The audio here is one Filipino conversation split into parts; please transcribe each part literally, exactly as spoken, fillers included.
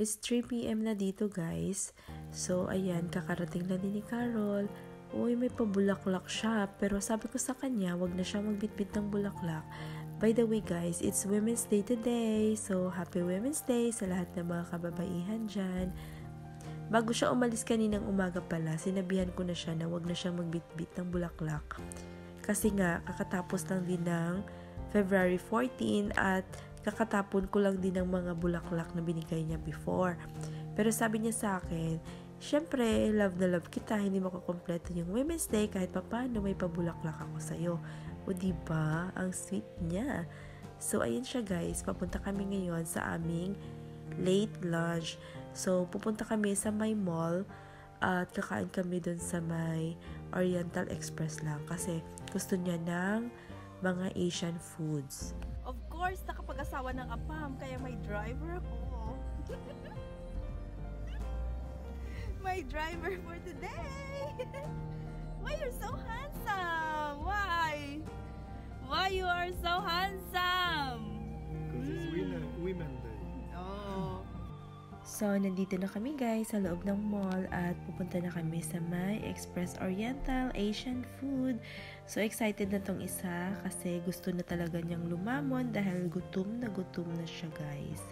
It's three p m na dito guys. So ayan, kakarating lang din ni Carol. Uy, may pabulaklak siya. Pero sabi ko sa kanya, wag na siya magbitbit ng bulaklak. By the way guys, it's Women's Day today. So happy Women's Day sa lahat ng mga kababaihan dyan. Bago siya umalis kaninang umaga pala, sinabihan ko na siya na wag na siya magbitbit ng bulaklak. Kasi nga, kakatapos lang din ng February fourteenth at kakatapon ko lang din ng mga bulaklak na binigay niya before. Pero sabi niya sa akin, syempre, love na love kita, hindi makukompleto yung Women's Day kahit papano may pabulaklak ako sa'yo. O diba, ang sweet niya. So, ayun siya guys, papunta kami ngayon sa aming late lunch. So, pupunta kami sa may mall at kakain kami dun sa may Oriental Express lang kasi gusto niya ng mga Asian foods. Of course, nakapag-asawa ng apam, kaya may driver ako. My driver for today! Why you're so handsome? Why? Why you are so handsome? Because it's women, women day. Oh. So, nandito na kami guys sa loob ng mall at pupunta na kami sa may Express Oriental Asian Food. So, excited na tong isa kasi gusto na talaga niyang lumamon dahil gutom na gutom na siya guys.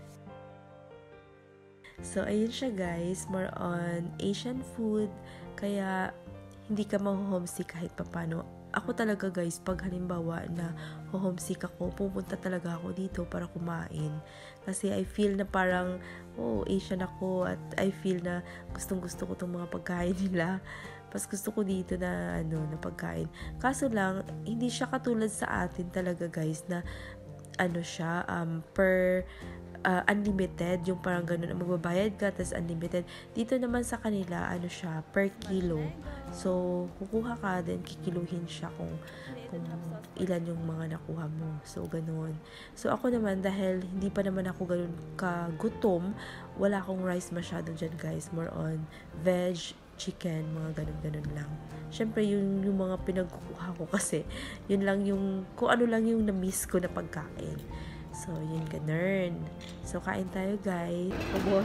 So, ayun siya guys, more on Asian food, kaya hindi ka ma-homesick kahit papano. Ako talaga guys, pag halimbawa na homesick ako, pupunta talaga ako dito para kumain. Kasi I feel na parang, oh, Asian ako at I feel na gustong gusto ko itong mga pagkain nila. Pas gusto ko dito na, ano, na pagkain. Kaso lang, hindi siya katulad sa atin talaga guys na, ano siya, um, per uh, unlimited, yung parang ganun, magbabayad ka, tas unlimited. Dito naman sa kanila, ano siya, per kilo. So, kukuha ka, then kikiluhin siya kung, kung ilan yung mga nakuha mo. So, ganun. So, ako naman, dahil hindi pa naman ako ganun kagutom, wala akong rice masyado dyan, guys. More on veg, chicken, mga ganun-ganun lang. Syempre, yun yung mga pinagkukuha ko kasi, yun lang yung, kung ano lang yung na-miss ko na pagkain. So, yun ganun. So, kain tayo, guys. Ubos.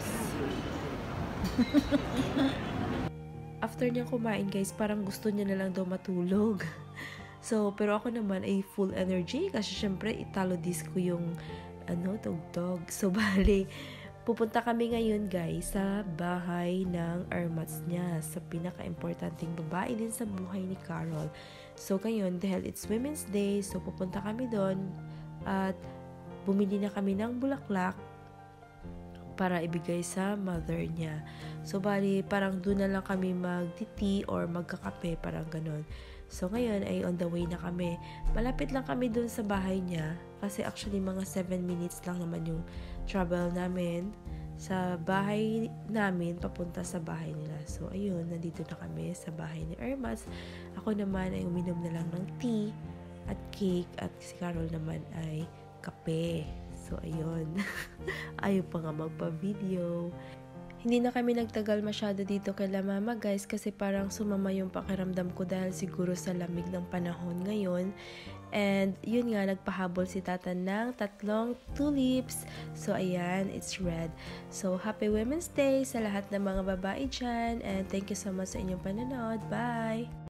After niya kumain, guys, parang gusto niya na lang daw matulog. So, pero ako naman ay full energy kasi syempre, italo disco yung, ano, tugtog. So, bali, pupunta kami ngayon, guys, sa bahay ng Ermats niya. Sa pinaka-importanting babae din sa buhay ni Carol. So, ngayon, dahil it's Women's Day, so pupunta kami doon at bumili na kami ng bulaklak para ibigay sa mother niya. So, bali, parang doon na lang kami mag-tea or magkakape, parang ganon. So, ngayon ay on the way na kami. Malapit lang kami doon sa bahay niya kasi actually mga seven minutes lang naman yung travel namin sa bahay namin papunta sa bahay nila. So, ayun, nandito na kami sa bahay ni Ermas. Ako naman ay uminom na lang ng tea at cake at si Carol naman ay kape. So, ayun. Ayaw pa nga magpa-video. Hindi na kami nagtagal masyado dito kay La Mama, guys, kasi parang sumama yung pakiramdam ko dahil siguro sa lamig ng panahon ngayon. And, yun nga, nagpahabol si Tata ng tatlong tulips. So, ayan, it's red. So, happy Women's Day sa lahat ng mga babae dyan. And thank you so much sa inyong panonood. Bye!